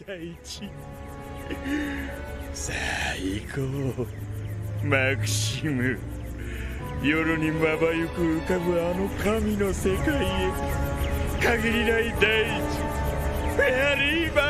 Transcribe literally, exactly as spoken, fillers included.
大地。さあ行こうマクシム。夜にまばゆく浮かぶあの神の世界へ。限りない大地フェアリーバ